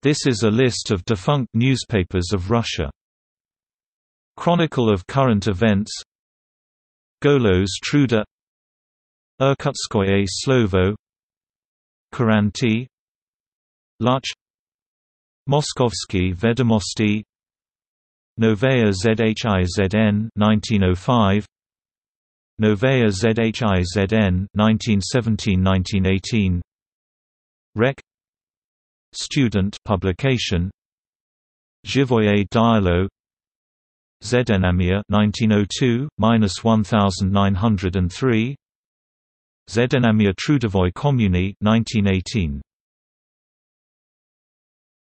This is a list of defunct newspapers of Russia. Chronicle of current events. Golos Truda, Irkutskoye Slovo, Kuranty, Luch, Moskovsky Vedomosti, Novaya Zhizn 1905, Novaya Zhizn 1917–1918, Rek. Student publication, Zhivoye Dialo, Zdenamia 1902–1903, Zdenamia Trudovoy Kommuny 1918.